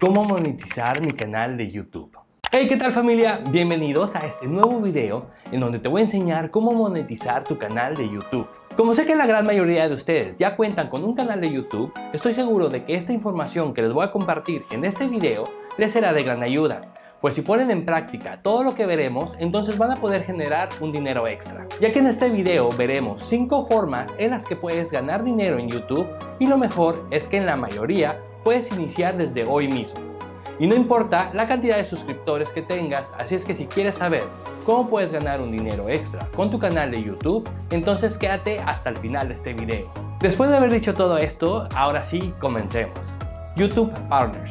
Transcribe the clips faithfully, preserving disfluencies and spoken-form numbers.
cómo monetizar mi canal de YouTube. Hey, ¿qué tal familia? Bienvenidos a este nuevo video en donde te voy a enseñar cómo monetizar tu canal de YouTube. Como sé que la gran mayoría de ustedes ya cuentan con un canal de YouTube, estoy seguro de que esta información que les voy a compartir en este video les será de gran ayuda. Pues si ponen en práctica todo lo que veremos, entonces van a poder generar un dinero extra. Ya que en este video veremos cinco formas en las que puedes ganar dinero en YouTube y lo mejor es que en la mayoría puedes iniciar desde hoy mismo. Y no importa la cantidad de suscriptores que tengas, así es que si quieres saber cómo puedes ganar un dinero extra con tu canal de YouTube, entonces quédate hasta el final de este video. Después de haber dicho todo esto, ahora sí, comencemos. YouTube Partners.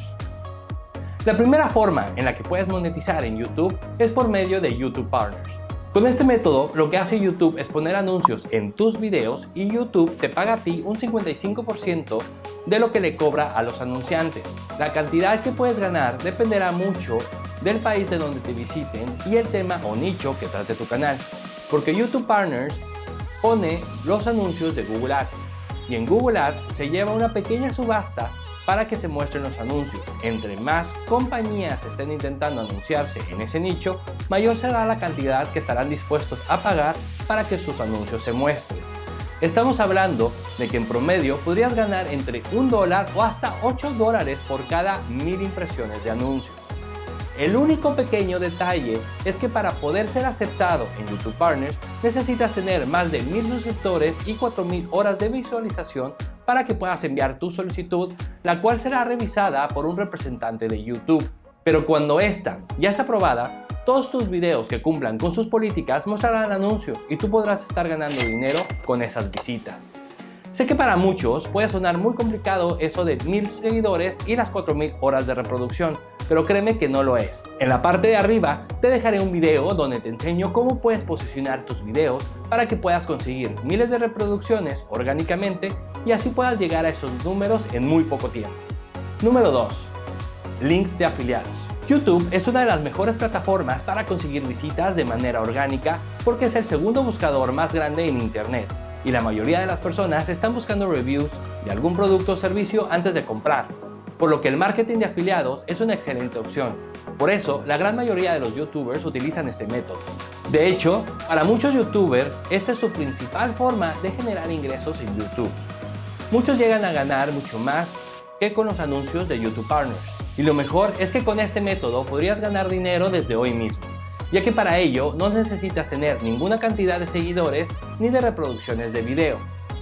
La primera forma en la que puedes monetizar en YouTube es por medio de YouTube Partners. Con este método, lo que hace YouTube es poner anuncios en tus videos y YouTube te paga a ti un cincuenta y cinco por ciento de lo que le cobra a los anunciantes. La cantidad que puedes ganar dependerá mucho del país de donde te visiten y el tema o nicho que trate tu canal, porque YouTube Partners pone los anuncios de Google Ads y en Google Ads se lleva una pequeña subasta para que se muestren los anuncios. Entre más compañías estén intentando anunciarse en ese nicho, mayor será la cantidad que estarán dispuestos a pagar para que sus anuncios se muestren. Estamos hablando de que en promedio podrías ganar entre un dólar o hasta ocho dólares por cada mil impresiones de anuncios. El único pequeño detalle es que para poder ser aceptado en YouTube Partners necesitas tener más de mil suscriptores y cuatro mil horas de visualización para que puedas enviar tu solicitud, la cual será revisada por un representante de YouTube. Pero cuando esta ya es aprobada, todos tus videos que cumplan con sus políticas mostrarán anuncios y tú podrás estar ganando dinero con esas visitas. Sé que para muchos puede sonar muy complicado eso de mil seguidores y las cuatro mil horas de reproducción, pero créeme que no lo es. En la parte de arriba te dejaré un video donde te enseño cómo puedes posicionar tus videos para que puedas conseguir miles de reproducciones orgánicamente y así puedas llegar a esos números en muy poco tiempo. Número dos. Links de afiliados. YouTube es una de las mejores plataformas para conseguir visitas de manera orgánica porque es el segundo buscador más grande en internet y la mayoría de las personas están buscando reviews de algún producto o servicio antes de comprar, por lo que el marketing de afiliados es una excelente opción. Por eso, la gran mayoría de los youtubers utilizan este método. De hecho, para muchos youtubers, esta es su principal forma de generar ingresos en YouTube. Muchos llegan a ganar mucho más que con los anuncios de YouTube Partners. Y lo mejor es que con este método podrías ganar dinero desde hoy mismo, ya que para ello no necesitas tener ninguna cantidad de seguidores ni de reproducciones de video.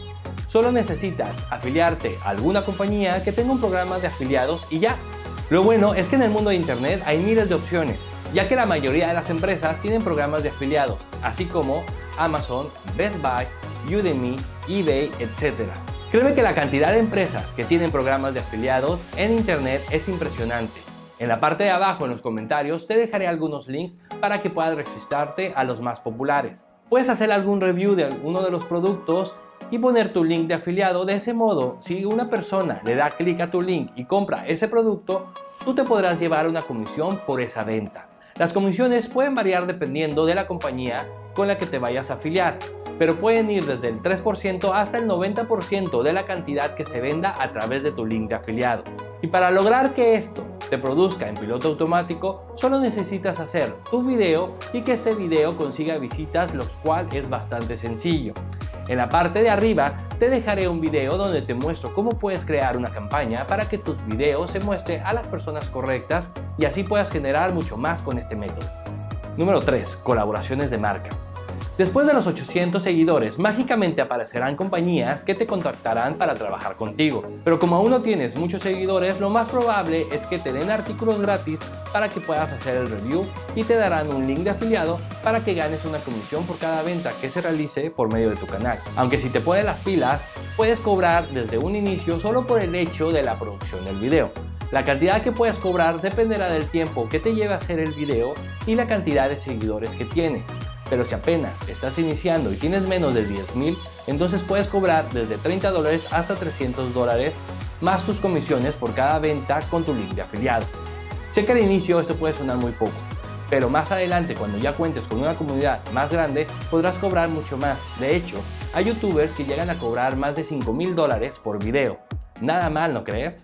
Solo necesitas afiliarte a alguna compañía que tenga un programa de afiliados y ya. Lo bueno es que en el mundo de internet hay miles de opciones, ya que la mayoría de las empresas tienen programas de afiliados, así como Amazon, Best Buy, Udemy, eBay, etcétera. Créeme que la cantidad de empresas que tienen programas de afiliados en internet es impresionante. En la parte de abajo en los comentarios te dejaré algunos links para que puedas registrarte a los más populares. Puedes hacer algún review de alguno de los productos y poner tu link de afiliado. De ese modo, si una persona le da clic a tu link y compra ese producto, tú te podrás llevar una comisión por esa venta. Las comisiones pueden variar dependiendo de la compañía con la que te vayas a afiliar, pero pueden ir desde el tres por ciento hasta el noventa por ciento de la cantidad que se venda a través de tu link de afiliado. Y para lograr que esto te produzca en piloto automático, solo necesitas hacer tu video y que este video consiga visitas, lo cual es bastante sencillo. En la parte de arriba te dejaré un video donde te muestro cómo puedes crear una campaña para que tus videos se muestren a las personas correctas y así puedas generar mucho más con este método. Número tres. Colaboraciones de marca. Después de los ochocientos seguidores, mágicamente aparecerán compañías que te contactarán para trabajar contigo. Pero como aún no tienes muchos seguidores, lo más probable es que te den artículos gratis para que puedas hacer el review y te darán un link de afiliado para que ganes una comisión por cada venta que se realice por medio de tu canal. Aunque si te pones las pilas, puedes cobrar desde un inicio solo por el hecho de la producción del video. La cantidad que puedes cobrar dependerá del tiempo que te lleve a hacer el video y la cantidad de seguidores que tienes. Pero si apenas estás iniciando y tienes menos de diez mil, entonces puedes cobrar desde treinta dólares hasta trescientos dólares más tus comisiones por cada venta con tu link de afiliado. Sé que al inicio esto puede sonar muy poco, pero más adelante cuando ya cuentes con una comunidad más grande podrás cobrar mucho más. De hecho, hay youtubers que llegan a cobrar más de cinco mil dólares por video. Nada mal, ¿no crees?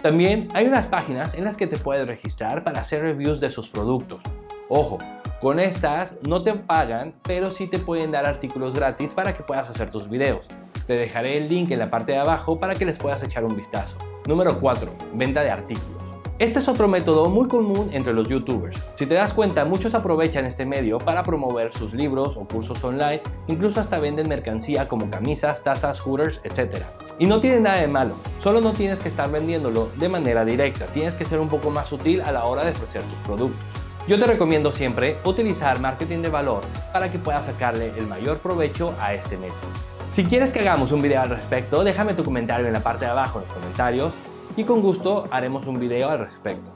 También hay unas páginas en las que te puedes registrar para hacer reviews de sus productos. Ojo, con estas no te pagan, pero sí te pueden dar artículos gratis para que puedas hacer tus videos. Te dejaré el link en la parte de abajo para que les puedas echar un vistazo. Número cuatro. Venta de artículos. Este es otro método muy común entre los youtubers. Si te das cuenta, muchos aprovechan este medio para promover sus libros o cursos online, incluso hasta venden mercancía como camisas, tazas, hooters, etcétera. Y no tiene nada de malo, solo no tienes que estar vendiéndolo de manera directa, tienes que ser un poco más sutil a la hora de ofrecer tus productos. Yo te recomiendo siempre utilizar marketing de valor para que puedas sacarle el mayor provecho a este método. Si quieres que hagamos un video al respecto, déjame tu comentario en la parte de abajo en los comentarios y con gusto haremos un video al respecto.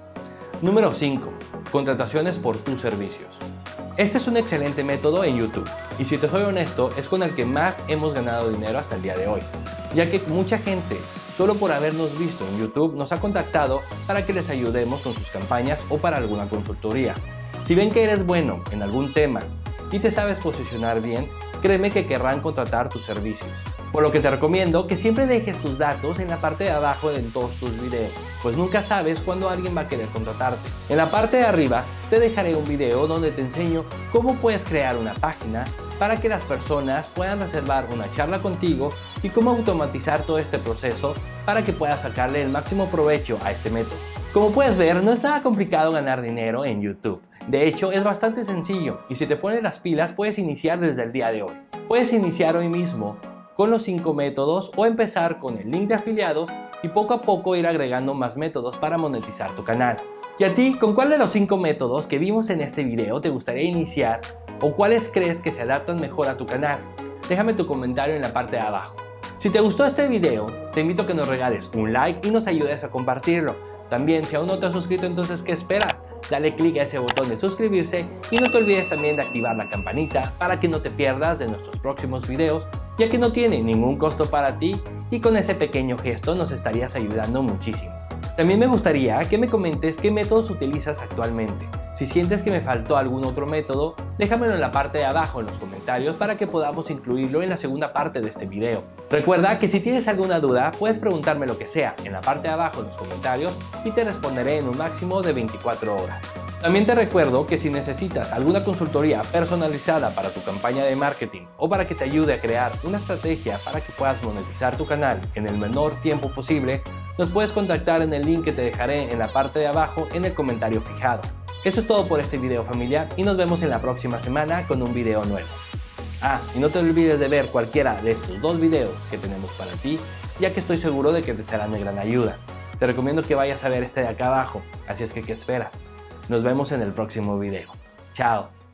Número cinco. Contrataciones por tus servicios. Este es un excelente método en YouTube y si te soy honesto es con el que más hemos ganado dinero hasta el día de hoy, ya que mucha gente solo por habernos visto en YouTube nos ha contactado para que les ayudemos con sus campañas o para alguna consultoría. Si ven que eres bueno en algún tema y te sabes posicionar bien, créeme que querrán contratar tus servicios. Por lo que te recomiendo que siempre dejes tus datos en la parte de abajo de todos tus videos, pues nunca sabes cuándo alguien va a querer contratarte. En la parte de arriba te dejaré un video donde te enseño cómo puedes crear una página para que las personas puedan reservar una charla contigo y cómo automatizar todo este proceso para que puedas sacarle el máximo provecho a este método. Como puedes ver, no es nada complicado ganar dinero en YouTube. De hecho, es bastante sencillo y si te pones las pilas puedes iniciar desde el día de hoy. Puedes iniciar hoy mismo con los cinco métodos o empezar con el link de afiliados y poco a poco ir agregando más métodos para monetizar tu canal. ¿Y a ti, con cuál de los cinco métodos que vimos en este video te gustaría iniciar o cuáles crees que se adaptan mejor a tu canal? Déjame tu comentario en la parte de abajo. Si te gustó este video, te invito a que nos regales un like y nos ayudes a compartirlo. También, si aún no te has suscrito, entonces ¿qué esperas? Dale click a ese botón de suscribirse y no te olvides también de activar la campanita para que no te pierdas de nuestros próximos videos, ya que no tiene ningún costo para ti y con ese pequeño gesto nos estarías ayudando muchísimo. También me gustaría que me comentes qué métodos utilizas actualmente. Si sientes que me faltó algún otro método, déjamelo en la parte de abajo en los comentarios para que podamos incluirlo en la segunda parte de este video. Recuerda que si tienes alguna duda, puedes preguntarme lo que sea en la parte de abajo en los comentarios y te responderé en un máximo de veinticuatro horas. También te recuerdo que si necesitas alguna consultoría personalizada para tu campaña de marketing o para que te ayude a crear una estrategia para que puedas monetizar tu canal en el menor tiempo posible, nos puedes contactar en el link que te dejaré en la parte de abajo en el comentario fijado. Eso es todo por este video, familia, y nos vemos en la próxima semana con un video nuevo. Ah, y no te olvides de ver cualquiera de estos dos videos que tenemos para ti, ya que estoy seguro de que te serán de gran ayuda. Te recomiendo que vayas a ver este de acá abajo, así es que ¿qué esperas? Nos vemos en el próximo video. Chao.